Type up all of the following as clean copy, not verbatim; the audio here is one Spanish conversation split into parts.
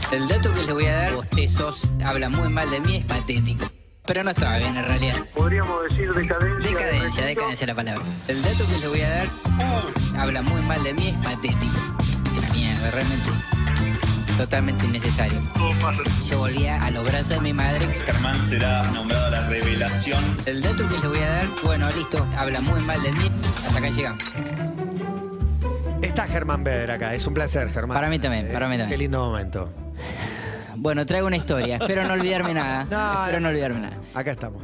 El dato que les voy a dar, bostezos, habla muy mal de mí, es patético. Pero no estaba bien en realidad. Podríamos decir decadencia. Decadencia la palabra. El dato que les voy a dar, habla muy mal de mí, es patético. Que la mierda, realmente. Totalmente innecesario. Todo pasa. Yo volvía a los brazos de mi madre. Germán será nombrado la revelación. El dato que les voy a dar, bueno, listo, habla muy mal de mí. Hasta acá llegamos. Está Germán Beder acá, es un placer, Germán. Para mí también, para mí también. Qué lindo momento. Bueno, traigo una historia. Espero no olvidarme nada. Espero no olvidarme nada. Acá estamos.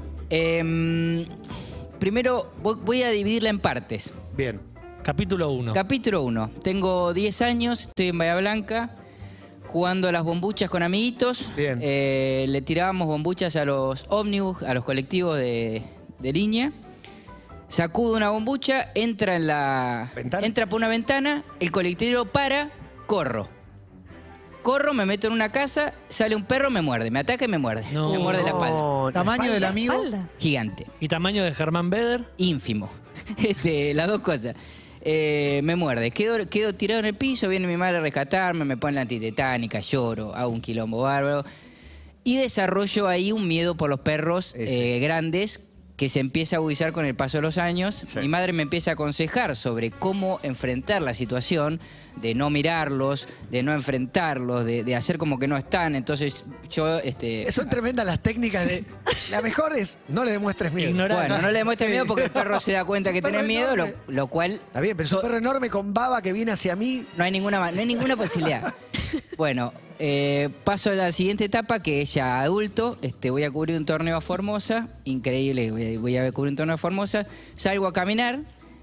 Primero, voy a dividirla en partes. Bien. Capítulo 1. Capítulo 1. Tengo 10 años, estoy en Bahía Blanca, jugando a las bombuchas con amiguitos. Bien. Le tirábamos bombuchas a los ómnibus, a los colectivos de línea. Sacudo una bombucha, entra por una ventana, el colectivo para, corro. Corro, me meto en una casa, sale un perro, me muerde, me ataca y me muerde. No. Me muerde la espalda. ¿Tamaño del amigo? Gigante. ¿Y tamaño de Germán Beder? Ínfimo. Las dos cosas. Me muerde. Quedo tirado en el piso, viene mi madre a rescatarme, me pone la antitetánica, lloro, hago un quilombo bárbaro. Y desarrollo ahí un miedo por los perros grandes que se empieza a agudizar con el paso de los años. Sí. Mi madre me empieza a aconsejar sobre cómo enfrentar la situación, de no mirarlos, de no enfrentarlos, de hacer como que no están. Entonces yo... Son tremendas las técnicas de... La mejor es no le demuestres miedo. Ignorar. Bueno, no le demuestres miedo porque el perro se da cuenta que Es un tenés perro miedo, enorme. lo cual... Está bien, pero es un perro enorme con baba que viene hacia mí. No hay ninguna posibilidad. Bueno, paso a la siguiente etapa, que es ya adulto. Voy a cubrir un torneo a Formosa. Increíble, voy a cubrir un torneo a Formosa. Salgo a caminar.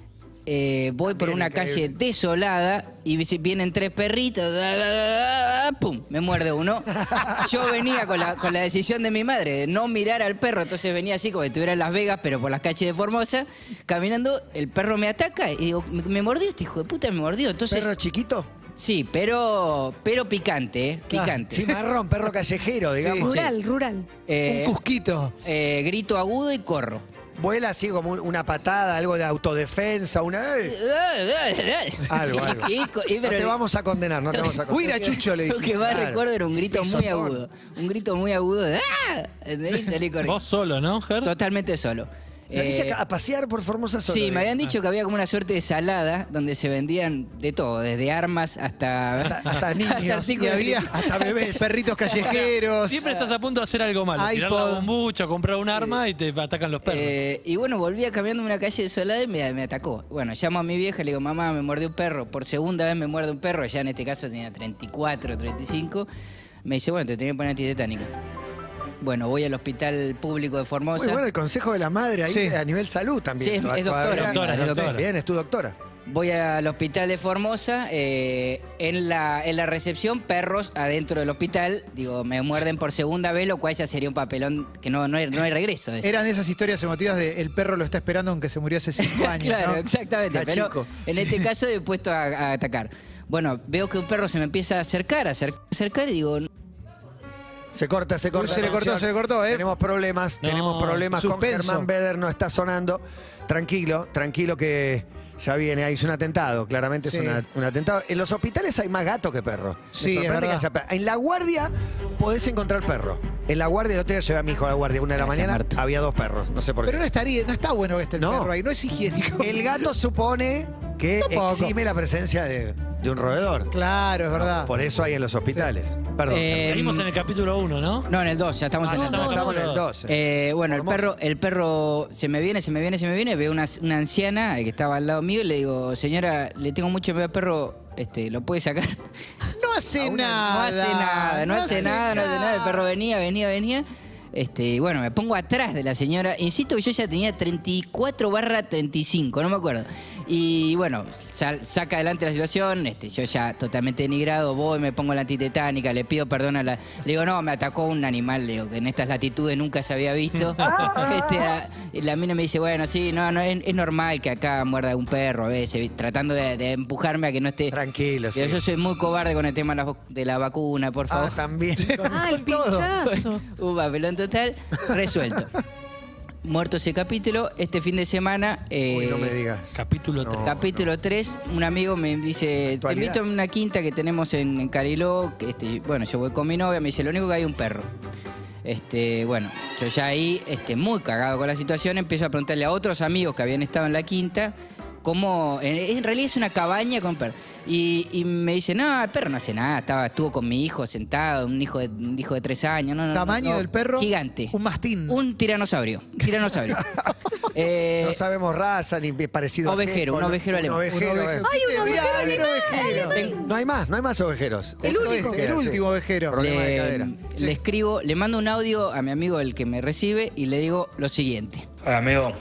Voy por una calle desolada y vienen tres perritos. ¡Pum! Me muerde uno. Yo venía con la decisión de mi madre de no mirar al perro. Entonces venía así como si estuviera en Las Vegas, pero por las calles de Formosa. Caminando, el perro me ataca y digo, me mordió este hijo de puta, me mordió. Entonces, ¿Perro chiquito? sí, pero picante, picante. Cimarrón, perro callejero, digamos. Rural. Un cusquito. Grito agudo y corro. Vuela así como una patada, algo de autodefensa, una... Algo. No te vamos a condenar, no te vamos a condenar. Huira, Chucho, le Lo dije. que más Claro. recuerdo era un grito muy Pisotón. agudo. Un grito muy agudo de ¡ah! ¿Entendés? Salí corriendo. Vos solo, ¿no, Ger? Totalmente solo. ¿Saliste a pasear por Formosa solo? Sí, me habían dicho que había como una suerte de salada donde se vendían de todo, desde armas hasta Hasta niños. artículos Y había de- hasta bebés. Perritos callejeros. Siempre estás a punto de hacer algo malo. Tirar la iPod. bombucha, comprar un arma y te atacan los perros. Y bueno, volvía caminando en una calle desolada y me atacó. Bueno, llamo a mi vieja y le digo, mamá, me mordió un perro. Por segunda vez me muerde un perro. Ya en este caso tenía 34, 35. Me dice, bueno, te tenía que poner antitetánica. Bueno, voy al hospital público de Formosa. Muy bueno el consejo de la madre ahí Sí. a nivel salud también. Sí, es doctora. Doctora, es doctora. Bien, es tu doctora. Voy al hospital de Formosa, en la recepción, perros adentro del hospital. Digo, me muerden por segunda vez, lo cual ya sería un papelón que no hay regreso de eso. Eran esas historias emotivas de el perro lo está esperando aunque se murió hace 5 años. Claro, ¿no? exactamente. Está Pero chico. en este caso he puesto a atacar. Bueno, veo que un perro se me empieza a acercar y digo, Se corta. Uy, se le cortó, ¿eh? Tenemos problemas con suspenso. Germán Beder, no está sonando. Tranquilo que ya viene. Ahí es un atentado, claramente Sí. es un atentado. En los hospitales hay más gato que perro. Me Sí, es sorprende que verdad. haya perro. En la guardia podés encontrar perro. En la guardia, el otro día llevé a mi hijo a la guardia, 1 de la Gracias, mañana, Marto. había 2 perros. No sé por Pero qué. no está bueno que esté el No. perro ahí, no es higiénico. El gato supone que Tampoco. exime la presencia de un roedor. Claro, es verdad. Por eso hay en los hospitales. Perdón. Seguimos en el capítulo 1, ¿no? no, en el 2, ya estamos en el 2. Estamos en el 12. Bueno, Hermoso. el perro se me viene, veo una anciana que estaba al lado mío y le digo, señora, le tengo mucho miedo al perro, ¿lo puede sacar? No hace No nada. hace nada. El perro venía. Y bueno, me pongo atrás de la señora. Insisto que yo ya tenía 34/35, no me acuerdo. Y bueno, saca adelante la situación. Yo ya totalmente denigrado, voy, me pongo la antitetánica, le pido perdón a la... Le digo, no, me atacó un animal, le digo, que en estas latitudes nunca se había visto. Y la mina me dice, bueno, sí, no, es normal que acá muerda un perro a veces, tratando de empujarme a que no esté... Tranquilo, sí. Digo, yo soy muy cobarde con el tema de la vacuna, por favor. También. Ah, el pinchazo. Un papelón total, resuelto. muerto ese capítulo. Este fin de semana... Uy, no me digas. Capítulo 3. Capítulo 3, un amigo me dice, te invito a una quinta que tenemos en Cariló, que bueno, yo voy con mi novia, me dice, lo único que hay un perro. Bueno, yo ya ahí, muy cagado con la situación, empiezo a preguntarle a otros amigos que habían estado en la quinta, cómo, en realidad es una cabaña con perro. Y me dice, no, el perro no hace nada, estuvo con mi hijo sentado, un hijo de 3 años. ¿Tamaño del perro? Gigante. Un mastín. Un tiranosaurio. No sabemos raza ni parecido. Ovejero, un ovejero alemán. ¡Ay, un ovejero! No hay más ovejeros. El último ovejero. Problema de cadera. Le escribo, le mando un audio a mi amigo, el que me recibe, y le digo lo siguiente. Hola, amigo.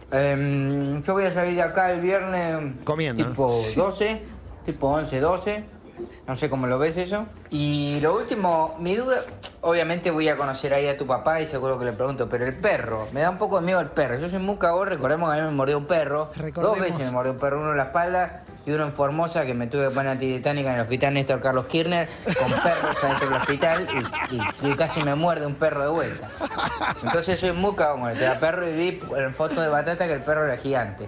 Yo voy a salir de acá el viernes comiendo, tipo ¿no? 12, tipo 11, 12. No sé cómo lo ves eso. Y lo último, mi duda, obviamente voy a conocer ahí a tu papá y seguro que le pregunto, pero el perro, me da un poco de miedo el perro. Yo soy muy cagón, recordemos que a mí me mordió un perro. Dos veces me mordió un perro, uno en la espalda y uno en Formosa, que me tuve que poner antitetánica en el hospital Néstor Carlos Kirchner, con perros adentro del hospital y casi me muerde un perro de vuelta. Entonces soy muy cagón, te da perro y vi en foto de Batata que el perro era gigante.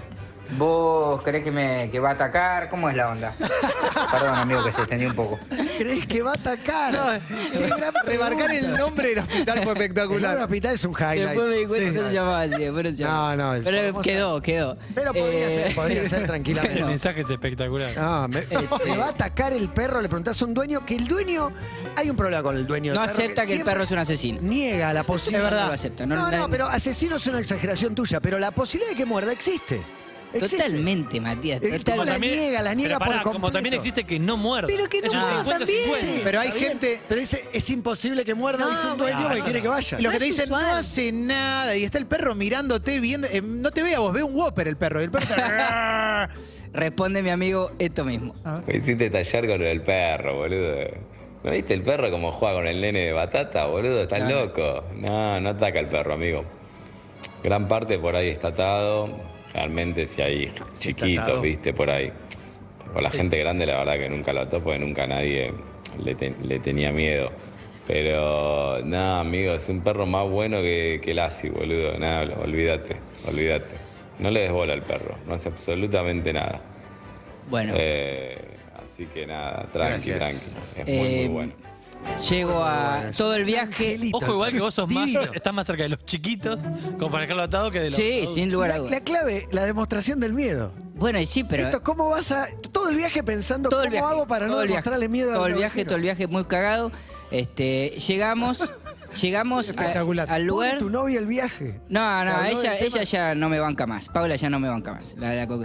¿Vos creés que va a atacar? ¿Cómo es la onda? Perdón, amigo, que se extendió un poco. ¿Crees que va a atacar? Remarcar el nombre del hospital fue espectacular. El hospital es un highlight. Después me di cuenta que no se llamaba así. No. Pero quedó. Pero podría ser tranquilamente. El mensaje es espectacular. No, me va a atacar el perro, le preguntás a un dueño, que el dueño, hay un problema con el dueño del No perro, acepta que el perro es un asesino. Niega la posibilidad. Es verdad. No lo acepta. No, pero asesino es una exageración tuya, pero la posibilidad de que muerda existe. Totalmente, Matías. La niega por completo. Como también existe que no muerde. Pero que no es un muerda 50-50. Sí, pero hay está bien, gente... Pero dice, es imposible que muerda, dice un dueño porque quiere que vaya. Y lo que No te es dicen, usual. no hace nada. Y está el perro mirándote, viendo... no te ve a vos, ve un Whopper el perro. Y el perro está... Responde mi amigo esto mismo. Me hiciste tallar con lo del perro, boludo. ¿No viste el perro como juega con el nene de Batata, boludo? Estás loco. No ataca el perro, amigo. Gran parte por ahí está atado. Realmente si hay chiquitos, viste, por ahí. Con la gente grande la verdad que nunca lo ató porque nunca nadie le tenía miedo. Pero nada, amigo, es un perro más bueno que Lassie, boludo. Nada, olvídate. No le des bola al perro, no hace absolutamente nada. Bueno. Así que nada, tranqui. Es muy bueno. Llego a todo el viaje. Ojo, igual que vos estás más cerca de los chiquitos, como para dejarlo atado, que de los... Sí, sin lugar a dudas. La clave, la demostración del miedo. Bueno, y sí, pero... ¿Cómo vas a...? Todo el viaje pensando, ¿cómo hago para no demostrarle miedo a todo el viaje muy cagado. Llegamos al lugar... ¿Tu novia el viaje? No, ella ya no me banca más. Paula ya no me banca más.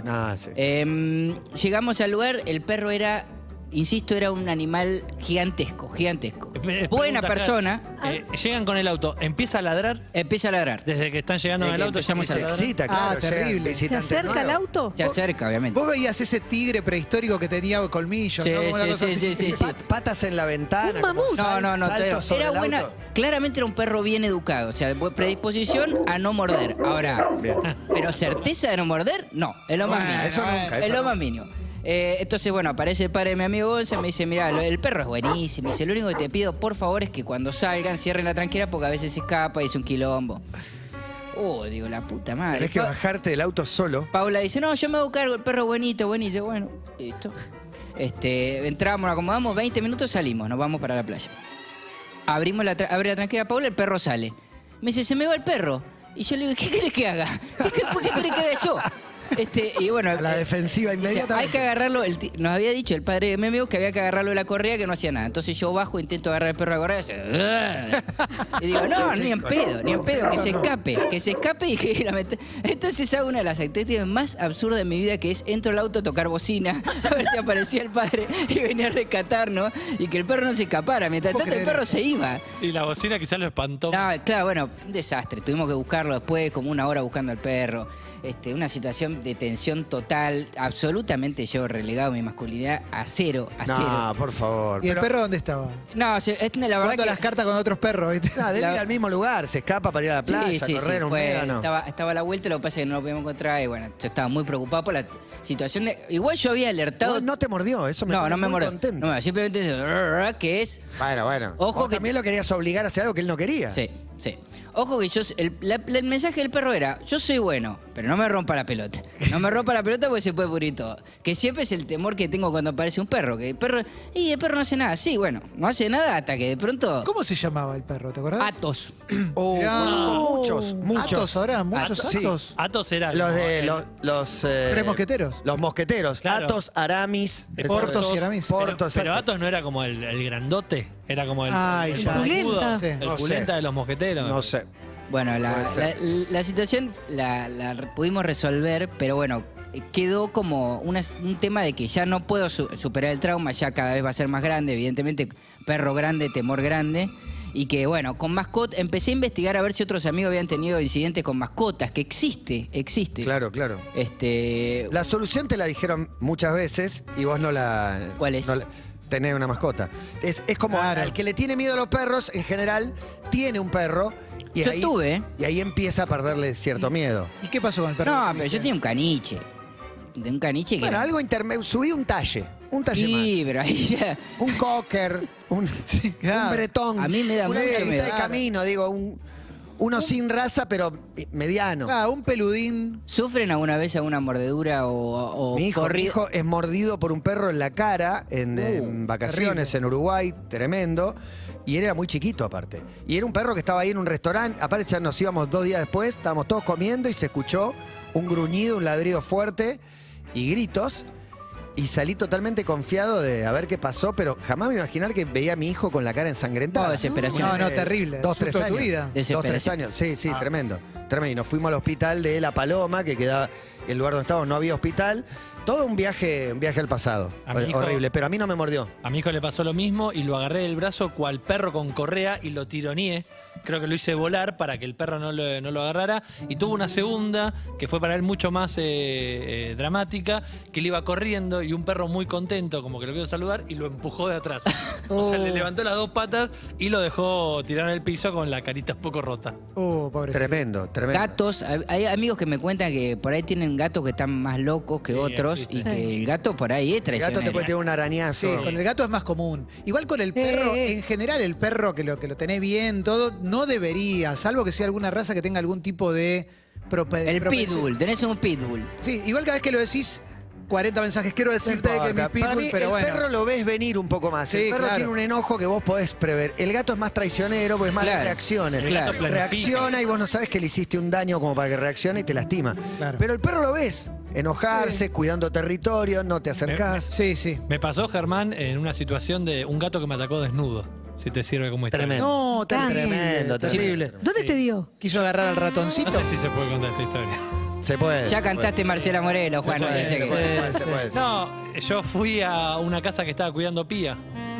Sí. Llegamos al lugar, el perro era... Insisto, era un animal gigantesco. Buena persona. Llegan con el auto, ¿empieza a ladrar? Empieza a ladrar. Desde que están llegando en el auto, empezamos a ladrar. Se excita, claro. Terrible. ¿Se acerca al auto? Se acerca, obviamente. Vos veías ese tigre prehistórico que tenía colmillos, Sí, ¿no? Como una cosa así. sí. Patas en la ventana. Un mamut. No. Era buena. Claramente era un perro bien educado. O sea, predisposición a no morder. Ahora, pero certeza de no morder, no. Es lo más mínimo. Eso nunca. Es lo más mínimo. Entonces, bueno, aparece el padre de mi amigo Gonza, me dice, mirá, el perro es buenísimo. Dice, lo único que te pido, por favor, es que cuando salgan cierren la tranquera porque a veces se escapa y es un quilombo. Digo, la puta madre. Tenés que bajarte del auto solo. Paula dice, no, yo me hago cargo, el perro buenito. Bueno, listo. Entramos, nos acomodamos, 20 minutos salimos, nos vamos para la playa. Abre la tranquera, Paula, el perro sale. Me dice, se me va el perro. Y yo le digo, ¿qué querés que haga? ¿Por qué querés que haga yo? Y bueno, a la defensiva inmediatamente. Hay que agarrarlo. Nos había dicho el padre de mi amigo que había que agarrarlo de la correa, que no hacía nada. Entonces yo bajo, intento agarrar el perro de la correa y digo, no, ni en pedo, que se escape y que la meta. Entonces hago una de las actividades más absurdas de mi vida, que es entro al auto a tocar bocina, a ver si aparecía el padre y venía a rescatarnos y que el perro no se escapara. Mientras tanto el perro se iba. Y la bocina quizás lo espantó. No, claro, bueno, un desastre. Tuvimos que buscarlo después, como una hora buscando al perro. Una situación de tensión total, absolutamente yo relegado mi masculinidad a cero. No, por favor. ¿Y el perro dónde estaba? No, la verdad jugando que... las cartas con otros perros, ¿viste? Debe ir al mismo lugar, se escapa para ir a la playa, correr un médano. Estaba a la vuelta, lo que pasa es que no lo podíamos encontrar y bueno, yo estaba muy preocupado por la situación de... Igual yo había alertado... No te mordió, eso me No me mordió. contento. No, simplemente que es... Bueno. Ojo Vos que... también lo querías obligar a hacer algo que él no quería. Sí. Sí. Ojo que el mensaje del perro era, yo soy bueno, pero no me rompa la pelota. No me rompa la pelota porque se puede pudrir todo. Que siempre es el temor que tengo cuando aparece un perro. Que el perro no hace nada. Sí, bueno, no hace nada hasta que de pronto... ¿Cómo se llamaba el perro? ¿Te acordás? Athos. Muchos. Athos ahora, muchos Athos. Sí. Athos era Los de los Tres mosqueteros. Los mosqueteros. Claro. Athos, Aramis. Portos y Aramis. Portos, pero exacto. Athos no era como el grandote, era como el Pulenta. barbudo, Sí. el No sé. pulenta de los mosqueteros. No sé. Bueno, la situación la pudimos resolver, pero bueno, quedó como un tema de que ya no puedo superar el trauma, ya cada vez va a ser más grande, evidentemente, perro grande, temor grande. Y que bueno, con mascotas, empecé a investigar a ver si otros amigos habían tenido incidentes con mascotas, que existe. Claro. La solución te la dijeron muchas veces y vos no la... ¿Cuál es? Tenés una mascota. Es como Claro. al que le tiene miedo a los perros, en general, tiene un perro. Y Yo tuve. Y ahí empieza a perderle cierto miedo. ¿Y qué pasó con el perro? No, pero yo tenía un caniche. De un caniche que Bueno, era... algo intermedio. Subí un talle. Un talle Sí, más. pero ahí ya... Un cocker. Un claro. bretón. A mí me da una mucho mitad miedo. de camino, digo. Uno sin raza, pero mediano. Ah, un peludín. ¿Sufren alguna vez alguna mordedura o Mi hijo corrido? es mordido por un perro en la cara en vacaciones en Uruguay, tremendo. Y él era muy chiquito aparte. Y era un perro que estaba ahí en un restaurante. Aparte ya nos íbamos 2 días después, estábamos todos comiendo y se escuchó un gruñido, un ladrido fuerte y gritos. Y salí totalmente confiado de a ver qué pasó, pero jamás me iba a imaginar que veía a mi hijo con la cara ensangrentada. No, desesperación. No, terrible. 2, 3 Susto de tu años. vida. 2, 3 años. Sí, tremendo. Tremendo. Y nos fuimos al hospital de La Paloma, que quedaba el lugar donde estábamos, no había hospital. Todo un viaje al pasado. A mi hijo- Horrible, pero a mí no me mordió. A mi hijo le pasó lo mismo y lo agarré del brazo cual perro con correa y lo tironeé. Creo que lo hice volar para que el perro no lo agarrara. Y tuvo una segunda que fue para él mucho más dramática, que él iba corriendo y un perro muy contento, como que lo quiso saludar, y lo empujó de atrás. O sea, le levantó las 2 patas y lo dejó tirar en el piso con la carita un poco rota. Pobrecito. Tremendo. Gatos, hay amigos que me cuentan que por ahí tienen gatos que están más locos que otros existe. y que el gato por ahí es El traicionero. gato te puede tener un Sí, arañazo. con el gato es más común. Igual con el perro, en general, el perro que lo tenés bien, todo, no debería, salvo que sea alguna raza que tenga algún tipo de El pitbull, tenés un pitbull. Sí, igual cada vez que lo decís, 40 mensajes. Quiero No decirte que mi importa. Para pitbull, mí, pero el bueno. perro lo ves venir un poco más. Sí, El perro claro. tiene un enojo que vos podés prever. El gato es más traicionero, porque es más de Claro. reacciones. El gato planifica. Reacciona y vos no sabes que le hiciste un daño como para que reaccione y te lastima. Claro. Pero el perro lo ves. Enojarse, cuidando territorio, no te acercás. Sí, sí. Me pasó, Germán, en una situación de un gato que me atacó desnudo. Si te sirve como historia. Tremendo. No, terrible. Tremendo, terrible. ¿Dónde te dio? Quiso agarrar al ratoncito. No sé si se puede contar esta historia. Se puede. Ya cantaste Marcela Morelo, Juan. puede, decía Se que- puede, se puede. No, yo fui a una casa que estaba cuidando Pía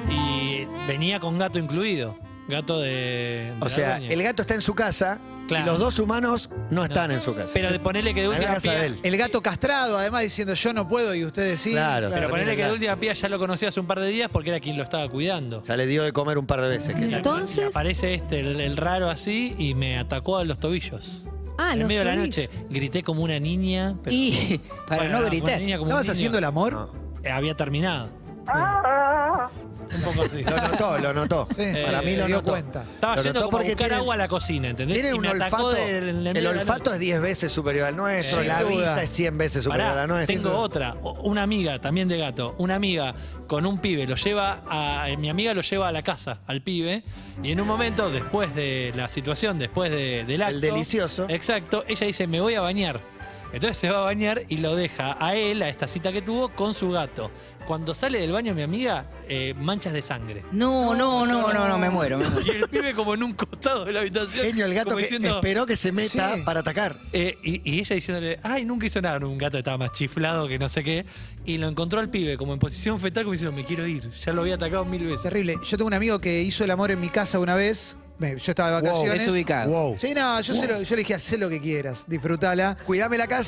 y venía con gato incluido. Gato de O la sea, dueña. el gato está en su casa Claro. y los 2 humanos no están en su casa. Pero de ponerle que de En la última casa de Pía. él. El gato castrado, además, diciendo yo no puedo y ustedes sí. Claro. Pero ponerle que de claro. última Pía ya lo conocí hace un par de días porque era quien lo estaba cuidando. Ya le dio de comer un par de veces. que- Entonces- Y aparece el raro así y me atacó a los tobillos. Ah, En los medio de la tobillos. noche grité como una niña. pero- Y para Bueno, no una gritar. niña como un ¿Estabas niño. haciendo el amor? No. Había terminado. Un poco así. Lo notó. Sí, Para mí se lo dio notó. cuenta. Estaba Lo yendo notó como a porque buscar tiene- agua a la cocina, ¿entendés? Tiene Y un me atacó olfato. en medio El de la olfato noche. es 10 veces superior al nuestro. Sin La duda. vista es 100 veces superior Pará, a la nuestra. tengo otra. Una amiga, también de gato. Una amiga con un pibe. Mi amiga lo lleva a la casa, al pibe. Y en un momento, después de la situación, después del acto. El delicioso. Exacto. Ella dice, me voy a bañar. Entonces se va a bañar y lo deja a él, a esta cita que tuvo, con su gato. Cuando sale del baño mi amiga, manchas de sangre. No, me muero. Y el pibe como en un costado de la habitación. Genio, el gato como que diciendo, esperó que se meta Sí. para atacar. y ella diciéndole, ay, nunca hizo nada. Un gato estaba más chiflado que no sé qué. Y lo encontró al pibe como en posición fetal, como diciendo, me quiero ir. Ya lo había atacado 1000 veces. Terrible. Yo tengo un amigo que hizo el amor en mi casa una vez. Yo estaba de vacaciones. Desubicado. Wow. Sí, no, yo le dije, haz lo que quieras, disfrutala. Cuidame la casa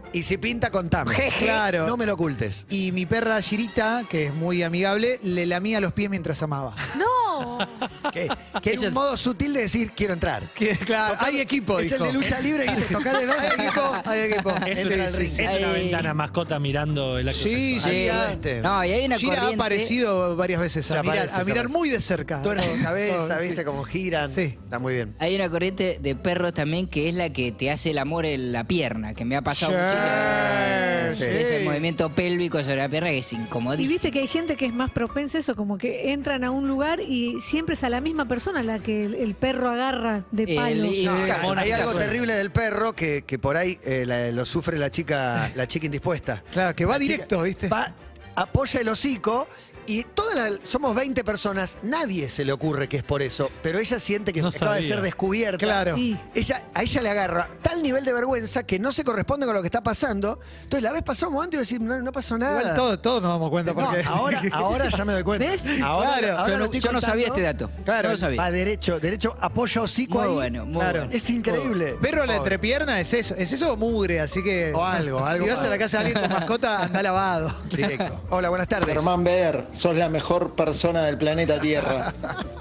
Y si pinta, contame. Claro. No me lo ocultes. Y mi perra Girita, que es muy amigable, le lamía los pies mientras amaba. ¡No! Que es Eso- un modo sutil de decir, quiero entrar. Claro, hay equipo, Es dijo. el de lucha libre que te toca de dos. Hay equipo, hay equipo. Es, Entra al ring. es una Ay. ventana mascota mirando el acto Sí, sexual. sí. Este. No, y hay una Gira ha corriente. aparecido varias veces Se a aparece, mirar muy de cerca. Tú eres Todo, en cabeza, todo, viste sí. cómo giran. Sí. Está muy bien. Hay una corriente de perros también que es la que te hace el amor en la pierna, que me ha pasado Sí, muchísimo. sí. Ese movimiento pélvico sobre la pierna que es incomodísimo. Y viste que hay gente que es más propensa a eso, como que entran a un lugar y siempre es a la misma persona la que el perro agarra de palos. y- No, Caso, hay algo caso. terrible del perro que por ahí lo sufre la chica indispuesta. Claro, que va La chica directo, ¿viste? Va, apoya el hocico y somos 20 personas, nadie se le ocurre que es por eso, pero ella siente que No acaba de sabía. ser descubierta. Claro. Sí. A ella le agarra tal nivel de vergüenza que no se corresponde con lo que está pasando. Entonces la vez pasó un momento y decir, no pasó nada. Igual todos nos damos cuenta. No, Porque ahora ya me doy cuenta. ¿Ves? Ahora, Claro. ahora Yo lo no, estoy yo no sabía contando. este dato. Claro, no lo sabía. Va derecho, apoya hocico Muy ahí. bueno, muy Claro. bueno. Es increíble. Perro a la Pobre. entrepierna es eso o mugre, así que. O algo Si vas a para- la casa de alguien con mascota, anda lavado. Directo. Hola, buenas tardes. Germán Beder, sos la mejor persona del planeta Tierra.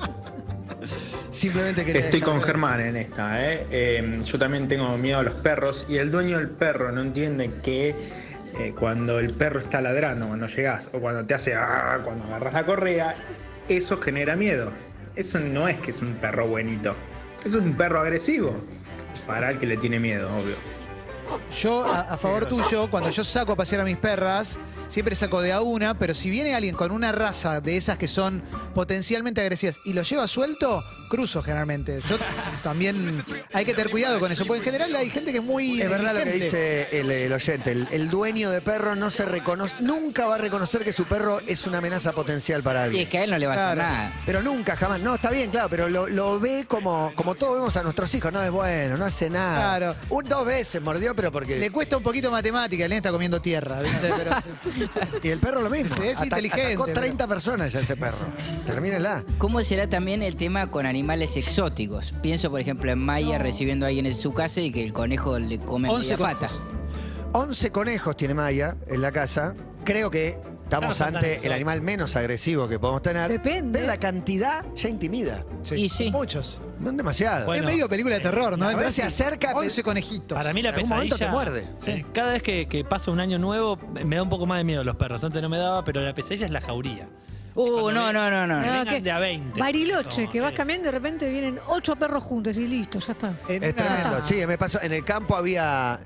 Simplemente quería Estoy dejar con de- Germán en esta, ¿eh? Yo también tengo miedo a los perros y el dueño del perro no entiende que cuando el perro está ladrando, cuando llegás o cuando te hace cuando agarras la correa, eso genera miedo. Eso no es que es un perro buenito, es un perro agresivo para el que le tiene miedo, obvio. Yo, a favor tuyo, cuando yo saco a pasear a mis perras, siempre saco de a una, pero si viene alguien con una raza de esas que son potencialmente agresivas y lo lleva suelto, cruzo generalmente. Yo también hay que tener cuidado con eso, porque en general hay gente que es muy. Es verdad lo que negligente. dice el oyente. El dueño de perro no se reconoce, nunca va a reconocer que su perro es una amenaza potencial para Y alguien. es que a él no le va a hacer Claro. nada. Pero nunca, jamás. No, está bien, claro, pero lo ve como todos vemos a nuestros hijos. No es bueno, no hace nada. Claro. Dos veces mordió, pero porque. Le cuesta un poquito matemática, el nene está comiendo tierra, ¿viste? Pero, Y el perro lo mismo. Sí, es inteligente, Atacó pero- 30 personas ya ese perro. Termínela. ¿Cómo será también el tema con animales exóticos? Pienso, por ejemplo, en Maya recibiendo a alguien en su casa y que el conejo le come 11 media pata. conejos. 11 conejos tiene Maya en la casa. Creo que estamos Claro, son ante tan el animal menos agresivo que podemos tener. Depende. Pero la cantidad ya intimida. Y sí. Muchos. No es demasiado. Bueno, es medio película de terror, ¿no? a ver, Entras se y acerca, 11 conejitos. Para mí la En algún pesadilla... momento te muerde. Sí. Cada vez que pasa un año nuevo me da un poco más de miedo los perros. Antes no me daba, pero la pesadilla es la jauría. No. Que vengan ¿qué? de a 20. Bariloche, Como, que vas cambiando y de repente vienen 8 perros juntos y listo, ya está. En Es una- tremendo. Sí, me pasó. En el campo había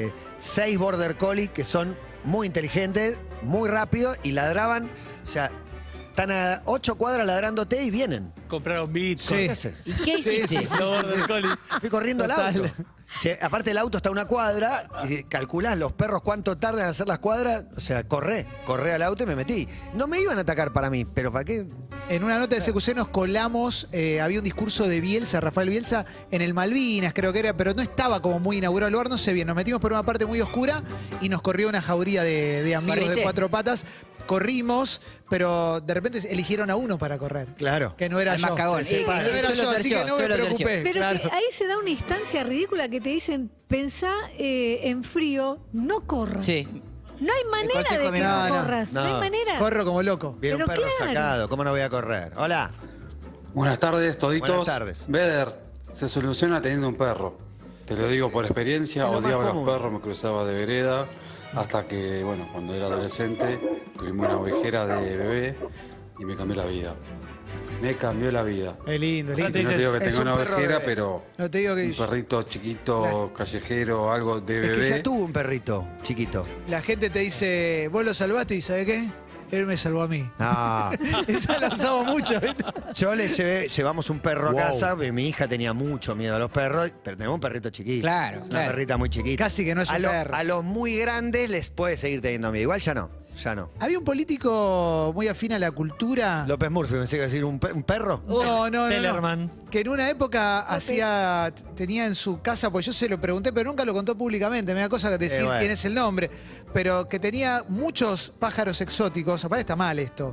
6 border collie que son muy inteligentes, muy rápidos y ladraban. O sea, están a 8 cuadras ladrándote y vienen. Compraron Bitcoin. Sí. ¿Qué haces? ¿Y qué hiciste? Los border collie. Fui corriendo al Total. auto. Che, aparte el auto está a una cuadra y calculás los perros cuánto tardan en hacer las cuadras. O sea, corré al auto y me metí. No me iban a atacar para mí, pero ¿para qué? En una nota de CQC nos colamos, había un discurso de Bielsa, Rafael Bielsa, en el Malvinas, creo que era, pero no estaba como muy inaugurado el lugar, no sé bien. Nos metimos por una parte muy oscura y nos corrió una jauría de amigos de ¿Corriste? 4 patas. Corrimos, pero de repente eligieron a uno para correr. Claro. Que no era Al más yo. cagón. Sí, Y- no y era suelo yo, ser así yo, que no me suelo ser yo. preocupé. Pero claro. que ahí se da una instancia ridícula que te dicen, pensá en frío, no corras. Sí. No hay manera consejo de de mi que no, mamá. corras. No, No. hay manera. Corro como loco. Viene un Pero perro claro. sacado. ¿Cómo no voy a correr? Hola. Buenas tardes, toditos. Buenas tardes. Beder, se soluciona teniendo un perro. Te lo digo por experiencia, Es lo más odiaba a los común. perros, me cruzaba de vereda, hasta que, bueno, cuando era adolescente, tuvimos una ovejera de bebé y me cambió la vida. Me cambió la vida. Es lindo, Y lindo. no te digo que Es tenga un una perro ovejera, de- pero No te digo que un perrito chiquito, callejero, algo de Es que bebé. ya tuvo un perrito chiquito. la gente te dice, vos lo salvaste y ¿sabes qué? Él me salvó a mí. No. Esa la usamos mucho, ¿viste? Yo llevamos un perro a Wow. casa, mi hija tenía mucho miedo a los perros, pero tenemos un perrito chiquito. Claro, Una claro. perrita muy chiquita. Casi que no es un perro. A los muy grandes les puede seguir teniendo miedo. Igual ya no. Había un político muy afín a la cultura. López Murphy, pensé que iba a decir un perro. No. Tellerman. Que en una época tenía en su casa, pues yo se lo pregunté, pero nunca lo contó públicamente, me da cosa decir bueno. quién es el nombre, pero que tenía muchos pájaros exóticos, aparte está mal esto,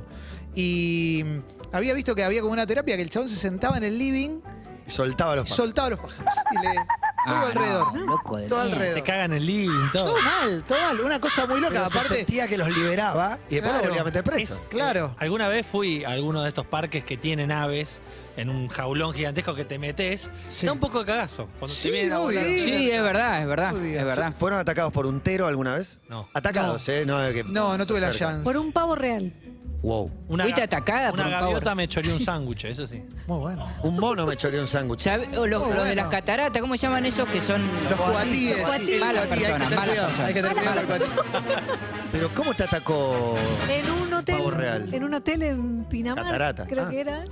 y había visto que había como una terapia que el chabón se sentaba en el living Soltaba los y perros. soltaba los pájaros. Y Todo alrededor. Loco de Todo mierda. alrededor. Te cagan el living, todo. Todo mal, todo mal. Una cosa muy loca. Pero se Aparte, sentía que los liberaba y después los Claro. volvía a meter preso. claro. Alguna vez fui a alguno de estos parques que tienen aves en un jaulón gigantesco que te metes. Sí. Da un poco de cagazo. Cuando Sí, te vienen a volar. obvio. Sí, es verdad, es verdad, Obvio. es verdad. ¿Fueron atacados por un tero alguna vez? No. Atacados, ¿eh? No, No tuve la cerca. chance. Por un pavo real. Wow. ¿Fuiste atacada por Una un pavo? gaviota me choreó un sándwich, eso sí. Muy bueno. Un mono me choreó un sándwich. O los de las cataratas, ¿cómo se llaman esos que son Los cuatíes. cuatíes. Malas Cuatí, hay que personas, tener malas cuidado, personas. hay que tener cuidado con el cuatí. Pero ¿cómo te atacó? En un hotel. Pavo real. En un hotel en Pinamar. Catarata. Creo Ah. que era.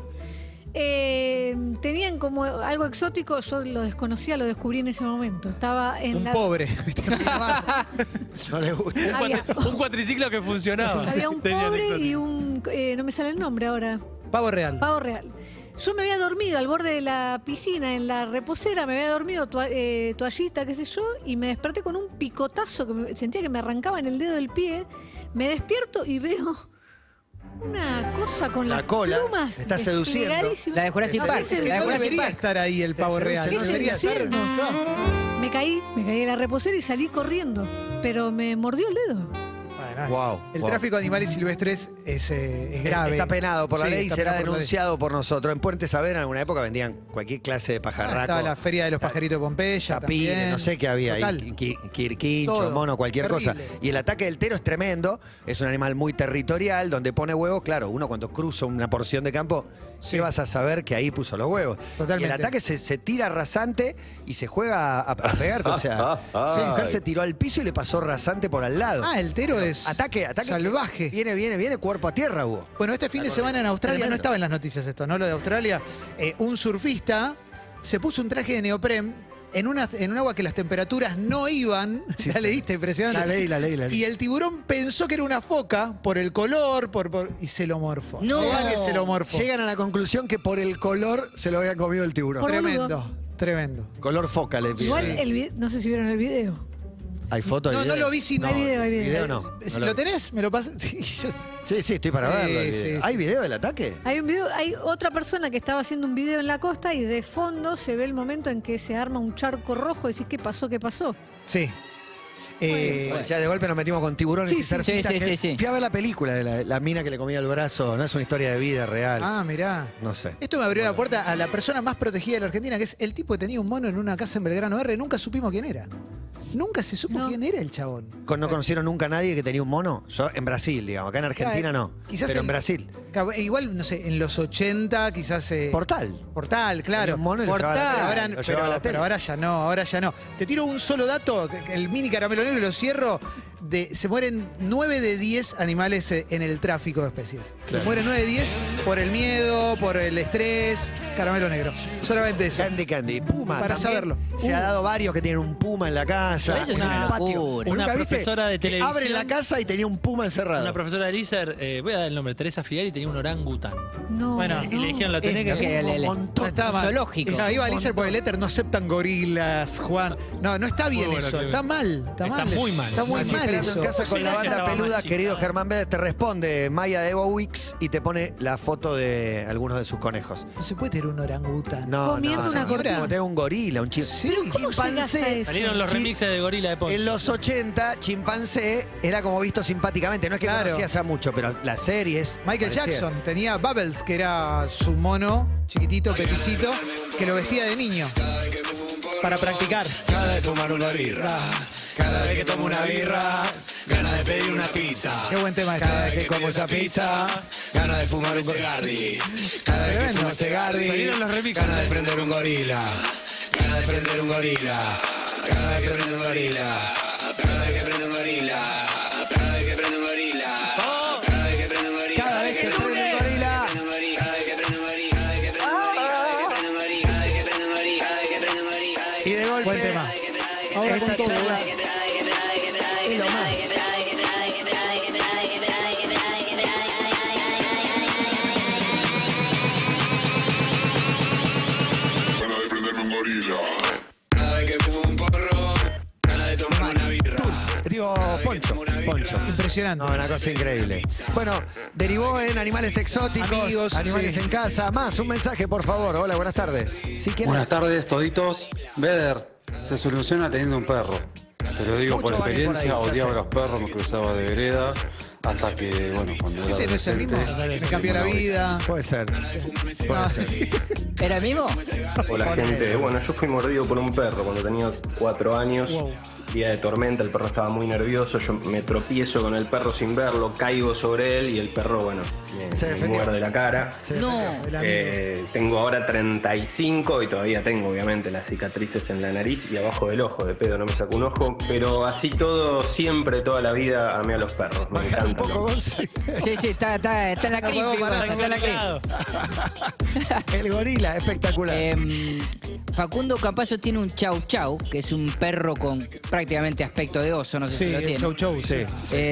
Tenían como algo exótico, yo lo desconocía, lo descubrí en ese momento. Estaba en Un la. pobre. ¿viste? No le gusta. Había, Un cuatriciclo que funcionaba. había un Tenían pobre exótico. y un. No me sale el nombre ahora. Pavo real. Pavo real. Yo me había dormido al borde de la piscina, en la reposera, me había dormido toallita, qué sé yo, y me desperté con un picotazo que sentía que me arrancaba en el dedo del pie. Me despierto y veo una cosa con La las cola, plumas te está seduciendo. desplegadísimas. La de Jurassic ¿Qué Park. es el La de No sol? Jurassic debería Park. estar ahí el pavo real. ¿Qué No es debería el estar. infierno? Claro. Me caí de la reposera y salí corriendo, pero me mordió el dedo. Bueno, Wow, el wow. tráfico de animales silvestres es grave. Está penado por la Sí, ley y está será penado por la ley. denunciado por nosotros. En Puente Saavedra en alguna época vendían cualquier clase de pajarraco. Estaba la feria de los pajaritos de Pompeya Tapires, también. no sé qué había Total. ahí, quirquincho, Todo. mono, cualquier cosa. Terrible. Y el ataque del tero es tremendo, es un animal muy territorial, donde pone huevos, claro, uno cuando cruza una porción de campo, sí vas a saber que ahí puso los huevos. Totalmente. Y el ataque se tira rasante y se juega a pegarte, o sea, la mujer se tiró al piso y le pasó rasante por al lado. Ah, el tero es Ataque salvaje. Viene, cuerpo a tierra hubo. Bueno, este fin de semana en Australia, Tremendo. no estaba en las noticias esto, ¿no? Lo de Australia, un surfista se puso un traje de neopren en un agua que las temperaturas no iban. Sí, ¿La sí. leíste? Impresionante. La leí. Y el tiburón pensó que era una foca por el color, y se lo morfó. No. Mirá que se lo morfó. Llegan a la conclusión que por el color se lo había comido el tiburón. Por Tremendo, tremendo. Color foca le pide. Igual, no sé si vieron el video. ¿Hay fotos? No, no lo vi sin. Hay video, hay video. Video no. Si No lo tenés, me lo pasas. Sí, Sí, estoy para Sí, verlo. el sí, video. sí. ¿Hay video del ataque? Hay un video, hay otra persona que estaba haciendo un video en la costa y de fondo se ve el momento en que se arma un charco rojo y decís, ¿qué pasó? ¿Qué pasó? sí. Bueno, ya de golpe nos metimos con tiburones Sí, y sí, surfistas. sí, sí, sí. Fui a ver la película de la mina que le comía el brazo. No es una historia de vida real. Ah, mirá. No sé. Esto me abrió la puerta a la persona más protegida de la Argentina, que es el tipo que tenía un mono en una casa en Belgrano R. Nunca supimos quién era. Nunca se supo No. quién era el chabón. ¿No conocieron nunca a nadie que tenía un mono? Yo en Brasil, digamos. Acá en Argentina no. Quizás pero en el- Brasil. Igual, no sé, en los 80 quizás... Portal. Portal, Tenía claro. un mono y lo Portal. llevaba a la Pero tele, ahora, lo llevaba a la tele. pero ahora ya no. Te tiro un solo dato, que el mini caramelo negro y lo cierro. Se mueren 9 de 10 animales en el tráfico de especies. Claro. Se mueren 9 de 10 por el miedo, por el estrés. Caramelo negro. Solamente eso. Candy. Puma. Para también. saberlo. Se ha dado varios que tienen un puma en la casa. Pero eso es en una el patio. locura. ¿Nunca Una viste? profesora de Que televisión. Abre la casa y tenía un puma encerrado. Una profesora de Elícer, voy a dar el nombre, Teresa Fidel, y tenía un orangután. No. Bueno, Y le dijeron, la tenés Es que... que un le- montón. No Está mal. zoológico. No, iba a Elícer por el éter, no aceptan gorilas, Juan. No está bien Muy bueno, eso. qué Está bien. mal. Está mal. muy mal. Está muy Así mal esperando eso. en casa con la Llegás y banda estaba peluda, más querido chica. Germán Vélez, te responde Maya de Wix y te pone la foto de algunos de sus conejos. No se puede tener un orangután. No, Comiendo no, una no, cortina. como tener un gorila, un Sí, ¿Cómo llegas a eso? Salieron los Chi- remixes de Gorila de Ponce. En los 80, chimpancé era como visto simpáticamente. No es que Claro. conocías a mucho, pero las series. Michael parecían. Jackson tenía Bubbles, que era su mono chiquitito, pepicito, que lo vestía de niño para practicar. Cada vez fumar una birra, cada vez que tomo una birra, ganas de pedir una pizza. Qué buen tema este. Cada vez que como esa pizza, ganas de fumar un cigardi. Cada vez que fumo cigardi, Salieron los remixes. ganas de prender un gorila. Ganas de prender un gorila. Cada vez que prende un gorila. Cada vez que prende un gorila. Cada vez que prende un gorila. Cada vez que prende un gorila. Cada vez que prende un gorila. Y de golpe. Buen tema. Ahora con esta todo. charla es lo más. Ganas de prenderme un gorila. Cada vez que fumo un porro, ganas de tomar una birra. Digo, Poncho. Impresionante. No, una cosa increíble. Bueno, derivó en animales exóticos, Amigos, animales sí. en casa. Más, un mensaje, por favor. Hola, buenas tardes. ¿Sí, quién Buenas es? tardes, toditos. Beder, Se soluciona teniendo un perro. Te lo digo Mucho por van a ir por ahí, experiencia, ya odiaba sé. los perros, me cruzaba de vereda, hasta que, bueno, cuando era ¿Este no es el mismo? adolescente... Me cambió la vida. Puede ser. Ah, ¿Era mismo? Hola gente, bueno, yo fui mordido por un perro cuando tenía 4 años, día de tormenta, el perro estaba muy nervioso, yo me tropiezo con el perro sin verlo, caigo sobre él y el perro, bueno, Se me defendió. muerde la cara. No. Tengo ahora 35 y todavía tengo obviamente las cicatrices en la nariz y abajo del ojo, de pedo no me saco un ojo, pero así todo, siempre, toda la vida amé a los perros, me Bajar un encantan. poco, Gonzi. Sí, está en la creepy, podemos parar, está en la Claro. El gorila, espectacular. Facundo Campazo tiene un chau chau, que es un perro con prácticamente aspecto de oso, no sé sí, si lo el tiene. show show. Sí.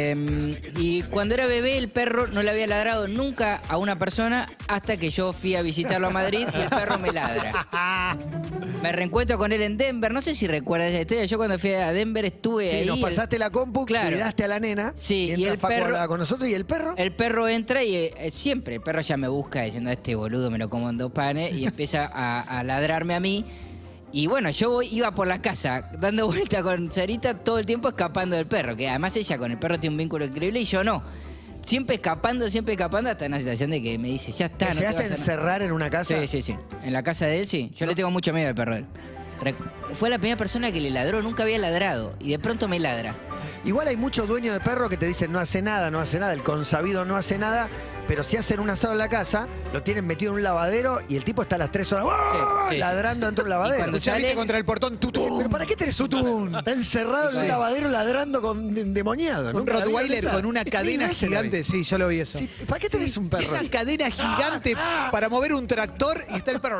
Y cuando era bebé el perro no le había ladrado nunca a una persona hasta que yo fui a visitarlo a Madrid y el perro me ladra. Me reencuentro con él en Denver, no sé si recuerdas esa historia, yo cuando fui a Denver estuve Sí, ahí. nos pasaste la compu, Claro. cuidaste a la nena. Sí, y mientras el Facu perro- hablaba con nosotros y el perro. El perro entra y siempre, el perro ya me busca diciendo, este boludo me lo como en 2 panes y empieza a ladrarme a mí. Y bueno, iba por la casa dando vuelta con Sarita todo el tiempo escapando del perro, que además ella con el perro tiene un vínculo increíble y yo no. Siempre escapando, hasta una situación de que me dice, ya está. ¿Te no te llegaste a vas a nada". encerrar en una casa? Sí. En la casa de él, sí. Yo le tengo mucho miedo al perro de él. Fue la primera persona que le ladró, nunca había ladrado. Y de pronto me ladra. Igual hay muchos dueños de perros que te dicen no hace nada, el consabido no hace nada, pero si hacen un asado en la casa, lo tienen metido en un lavadero y el tipo está a las 3 horas Sí, sí. ladrando dentro del lavadero. cuando Ya viste sale- contra el portón, tutún. ¿Pero para qué tenés un Está encerrado en un lavadero ladrando con endemoniado. Un Nunca la vi Rottweiler esa. con una cadena 10 veces la vi. gigante. Sí, yo lo vi eso. Sí, ¿para qué tenés un perro? Una cadena gigante para mover un tractor y está el perro.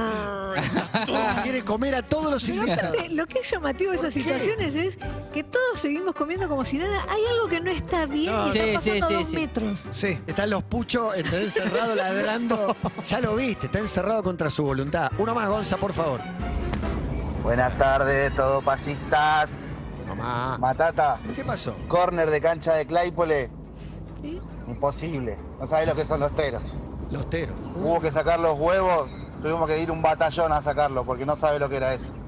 Quiere comer a todos los Pero invitados. aparte, lo que es llamativo de esas situaciones es que todos seguimos comiendo como si nada. Hay algo que no está bien y Sí, está pasando sí, a 2 sí. metros. Sí. Están los puchos encerrados ladrando. Ya lo viste, está encerrado contra su voluntad. Uno más, Gonza, por favor. Buenas tardes, todos pasistas. Mamá. Matata, ¿Qué pasó? córner de cancha de Claypole. ¿Sí? Imposible. No sabés lo que son los teros. Los teros. Hubo que sacar los huevos, tuvimos que ir un batallón a sacarlo porque no sabe lo que era eso.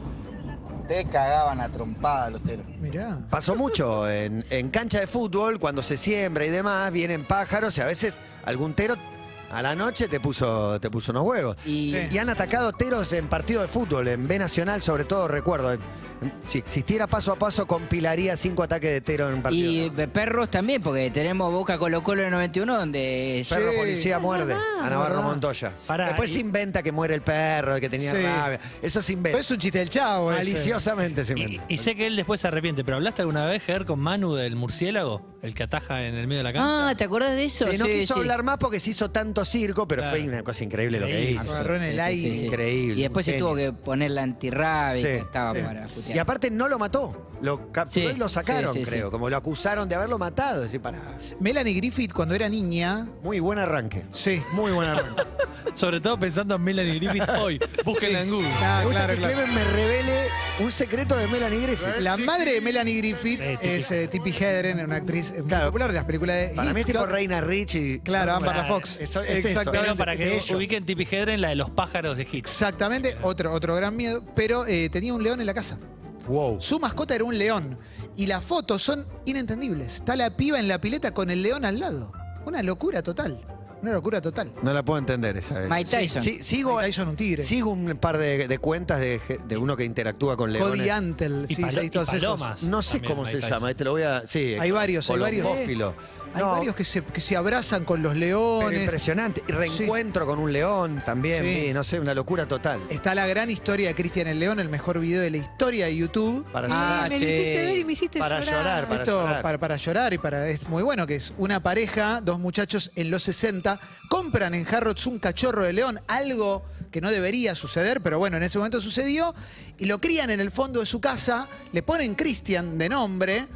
Te cagaban a trompada los teros. Mirá. Pasó mucho en cancha de fútbol, cuando se siembra y demás, vienen pájaros y a veces algún tero a la noche te puso unos huevos. Y- Y han atacado teros en partidos de fútbol, en B Nacional sobre todo, recuerdo. Si existiera paso a paso, compilaría 5 ataques de tero en un partido. Y perros también, porque tenemos Boca Colo Colo en el 91, donde Perro Sí. policía muerde verdad. a Navarro verdad. Montoya. Pará, Después y- se inventa que muere el perro, que tenía Sí. rabia. Eso se Pero inventa. es un chiste del chavo ese. Maliciosamente se Y, inventa. y sé que él después se arrepiente, pero ¿hablaste alguna vez, Ger, con Manu del murciélago? El que ataja en el medio de la cancha. Ah, ¿te acordás de eso? Sí, no quiso hablar más porque se hizo tanto circo, pero Claro. fue una cosa increíble lo que Increíble. hizo. Agarró en el aire. Increíble, Y después un se tuvo genio. que poner la antirrábica, Sí, estaba sí. para putear. Y aparte no lo mató, lo capturó Sí, y lo sacaron, sí, sí, creo. sí. Como lo acusaron de haberlo matado. Es decir, para. Melanie Griffith, cuando era niña. Muy buen arranque. Sí. Muy buen arranque. Sobre todo pensando en Melanie Griffith hoy. Búsquenla en Google. Ah, Me gusta claro, que claro. Clemen me revele un secreto de Melanie Griffith. La madre de Melanie Griffith es Tippi Hedren, una actriz muy popular de las películas de Para mí es tipo Hitchcock. Reina Rich y. Claro, Amber Para- la Fox. eso, es eso, Exactamente. Pero para de que ellos. ubiquen Tippi Hedren, la de los pájaros de Hitchcock. Exactamente, otro gran miedo. Pero tenía un león en la casa. Wow. Su mascota era un león. Y las fotos son inentendibles. Está la piba en la pileta con el león al lado. Una locura total. Una locura total. No la puedo entender esa. Mike Tyson. Sí, sigo, Mike Tyson, un tigre. sigo un par de cuentas de uno que interactúa con leones. Cody Antle, Y, sí, y todos esos. palomas. No sé también, cómo Mike se Tyson. llama, te lo voy a. Sí, Hay varios, hay varios. colombófilo. Hay No, varios que se abrazan con los pero leones. impresionante. Y reencuentro con un león también, Sí. vi, no sé, una locura total. Está la gran historia de Cristian el León, el mejor video de la historia de YouTube. Para Ah, llorar. me sí. lo hiciste ver y me hiciste Para llorar, para Esto llorar. para llorar y para es muy bueno, que es una pareja, dos muchachos en los 60, compran en Harrods un cachorro de león, algo que no debería suceder, pero bueno, en ese momento sucedió, y lo crían en el fondo de su casa, le ponen Cristian de nombre,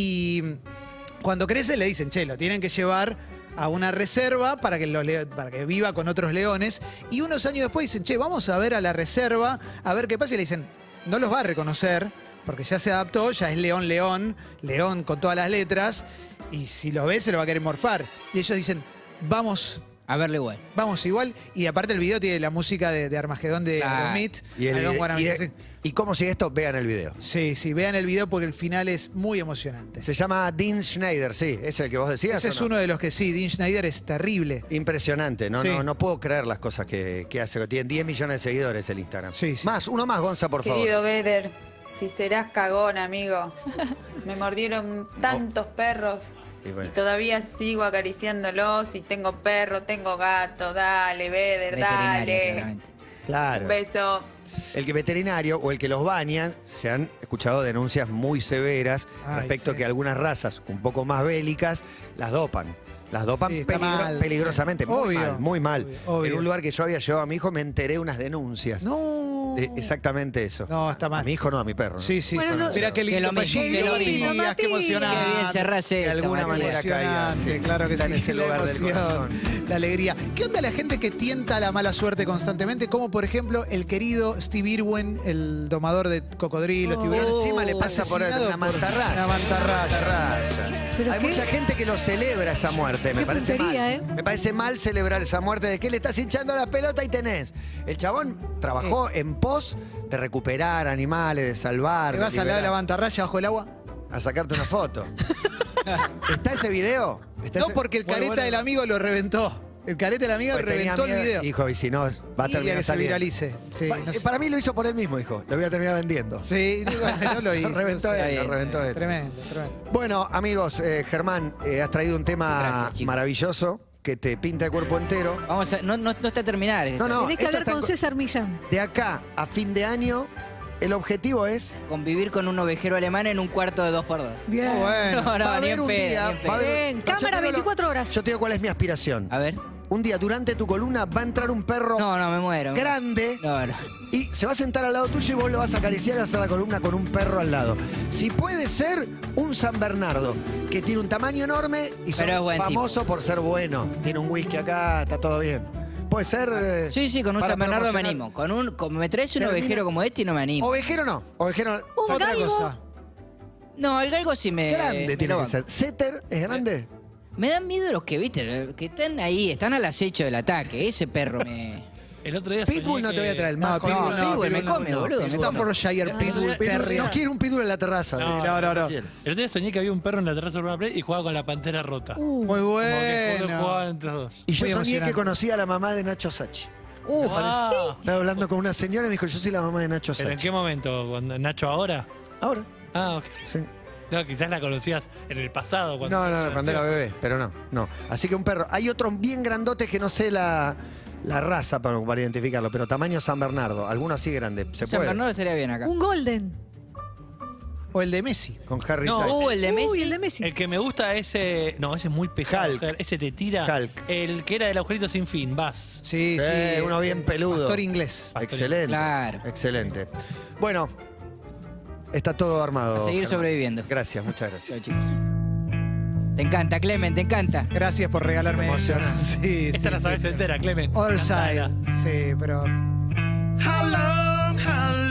y cuando crece le dicen, che, lo tienen que llevar a una reserva para que viva con otros leones, y unos años después dicen, che, vamos a ver a la reserva, a ver qué pasa, y le dicen, no los va a reconocer, porque ya se adaptó, ya es león con todas las letras, y si lo ve se lo va a querer morfar. Y ellos dicen, vamos A verlo igual. Vamos igual. Y aparte el video tiene la música de Armagedón de Claro. Aerosmith. Y, I don't wanna be- sí. ¿Y cómo sigue esto? Vean el video. Sí, vean el video porque el final es muy emocionante. Se llama Dean Schneider, sí. ¿Es el que vos decías? Ese o es no? uno de los que sí, Dean Schneider es terrible. Impresionante, no, Sí. no puedo creer las cosas que hace. Tiene 10 millones de seguidores el Instagram. Sí, sí. Uno más, Gonza, por favor. Querido Beder, si serás cagón, amigo. Me mordieron tantos perros Y y bueno, todavía sigo acariciándolos y tengo perro, tengo gato. Dale, Beder, Veterinaria, dale. claramente. claro. Un beso. El que veterinario o el que los bañan, se han escuchado denuncias muy severas Ay, respecto a sí. que algunas razas un poco más bélicas las dopan. Las dopan Sí, está mal, peligrosamente. sí. Muy Obvio, mal, muy mal. obvio. En un lugar que yo había llevado a mi hijo me enteré de unas denuncias. No. De exactamente eso. No, está mal. A mi hijo no, a mi perro. ¿no? Sí, sí. Bueno, no- Mirá qué Que lindo lo mismo, fallido, que lo mismo. Matías, qué Matías. emocionante. Qué bien cerrás De esta, alguna Matías. manera caía. Emocionante, Sí. claro que Está sí. en ese La lugar del emoción, corazón. la alegría. ¿Qué onda la gente que tienta la mala suerte constantemente? Como por ejemplo el querido Steve Irwin, el domador de cocodrilos, Oh. tiburones. Encima le pasa por Asesinado una por mantarraya. una mantarraya. ¿Pero Hay qué? mucha gente que lo celebra esa muerte. Me Qué parece puntería, mal. ¿eh? Me parece mal celebrar esa muerte de que le estás hinchando la pelota y tenés. El chabón trabajó en pos de recuperar animales, de salvar. ¿Te de vas al lado de la liberar. mantarraya bajo el agua? A sacarte una foto. ¿Está ese video? ¿Está No, ese- porque el Bueno, careta bueno. del amigo lo reventó. El careta del amigo Pues tenía reventó el miedo. video. Dijo, y si no, va a Quería terminar que se saliendo. viralice. Sí, no sé. Para mí lo hizo por él mismo, dijo. Lo voy a terminar vendiendo. Sí, bueno, no lo hizo. Lo reventó Sí. él, bien. lo reventó él. Tremendo, tremendo. Bueno, amigos, Germán, has traído un tema Gracias, chicos. maravilloso que te pinta el cuerpo entero. Vamos a, no está a terminar. No, no, Tenés que esto hablar está con co- César Millán. De acá a fin de año, el objetivo es. Convivir con un ovejero alemán en un cuarto de 2x2. Bien. Bueno. No, va a no, ni haber en un pedo, día. ni en va a pedo. haber- Bien, No, yo cámara te digo 24 horas. Yo te digo cuál es mi aspiración. A ver. Un día durante tu columna va a entrar un perro No, me muero. grande No, no. y se va a sentar al lado tuyo y vos lo vas a acariciar y vas a hacer la columna con un perro al lado. Si puede ser un San Bernardo, que tiene un tamaño enorme y Pero es buen famoso por ser bueno. Tiene un whisky acá, está todo bien. Puede ser. Sí, con un para San Bernardo me promocionar. animo. Como me traes un Termina- ovejero como este y no me animo. Ovejero no. Ovejero no. Un Otra galgo. cosa. No, el galgo sí me. Grande me tiene lo que ser. banco. ¿Setter es grande? Me dan miedo los que, viste, que están ahí, están al acecho del ataque. Ese perro me. El otro día Pitbull soñé no te voy a que- traer. No, más Pitbull jodido. no, Pitbull me Pitbull come, boludo. me come. Staffordshire Pitbull Terrier. No quiero un pitbull en la terraza. No, Sí, no. El otro día soñé que había un perro en la terraza de Urbana Play y jugaba con la pantera rota. Muy Como que bueno. jugaban entre los dos. Y yo Muy soñé emocionante. que conocía a la mamá de Nacho Sachi. Ah, Estaba hablando con una señora y me dijo, yo soy la mamá de Nacho ¿Pero en Sachi. qué momento? ¿Cuando Nacho ahora? Ahora. Ah, ok. Sí. No, quizás la conocías en el pasado. No, cuando era bebé, pero no. Así que un perro. Hay otros bien grandotes que no sé la raza para identificarlo, pero tamaño San Bernardo. Alguno así grande. Se San puede. Bernardo estaría bien acá. Un Golden. O el de Messi. Con Harry No. Styles. El de Messi. Uy, el de Messi. El que me gusta ese. No, ese es muy pesado. Hulk. Ese te tira. Hulk. El que era del agujerito sin fin, vas. Sí, Sí, sí. uno bien peludo. Pastor inglés. Excelente. Claro. Excelente. Bueno, está todo armado. A seguir Germán. sobreviviendo. Gracias, muchas gracias. Chao, chicos. Te encanta, Clemen, te encanta. Gracias por regalarme. Emociona. Sí, Esta sí, la sabes sí. entera, Clemen. All side. Cantala. Sí, pero. How long, how